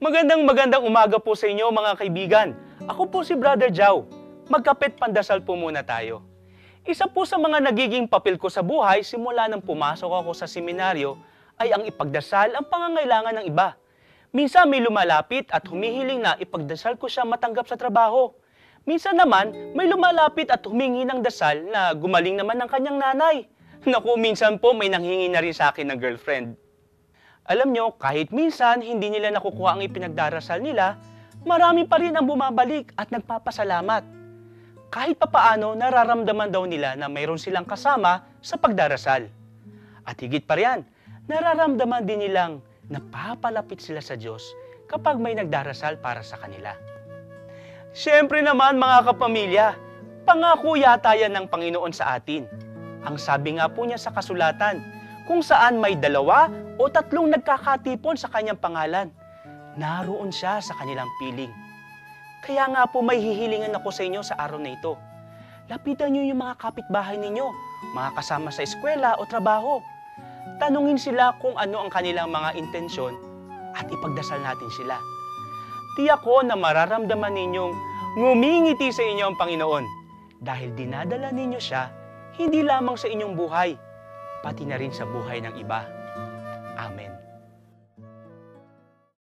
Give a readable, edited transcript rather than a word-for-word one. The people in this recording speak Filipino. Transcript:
Magandang umaga po sa inyo mga kaibigan. Ako po si Brother Jao. Magkapit pandasal po muna tayo. Isa po sa mga nagiging papel ko sa buhay simula nang pumasok ako sa seminaryo ay ang ipagdasal ang pangangailangan ng iba. Minsan may lumalapit at humihiling na ipagdasal ko siya matanggap sa trabaho. Minsan naman may lumalapit at humingi ng dasal na gumaling naman ng kanyang nanay. Naku, minsan po may nanghingi na rin sa akin ng girlfriend. Alam nyo, kahit minsan hindi nila nakukuha ang ipinagdarasal nila, marami pa rin ang bumabalik at nagpapasalamat. Kahit papaano, nararamdaman daw nila na mayroon silang kasama sa pagdarasal. At higit pa riyan, nararamdaman din nilang napapalapit sila sa Diyos kapag may nagdarasal para sa kanila. Siyempre naman mga kapamilya, pangako yata yan ng Panginoon sa atin. Ang sabi nga po niya sa kasulatan, kung saan may 2 o 3 nagkakatipon sa kanyang pangalan, naroon siya sa kanilang piling. Kaya nga po may hihilingan ako sa inyo sa araw na ito. Lapitan niyo yung mga kapitbahay ninyo, mga kasama sa eskwela o trabaho. Tanungin sila kung ano ang kanilang mga intensyon at ipagdasal natin sila. Tiyak ko na mararamdaman ninyong ngumingiti sa inyo ang Panginoon dahil dinadala ninyo siya hindi lamang sa inyong buhay, pati na rin sa buhay ng iba. Amen.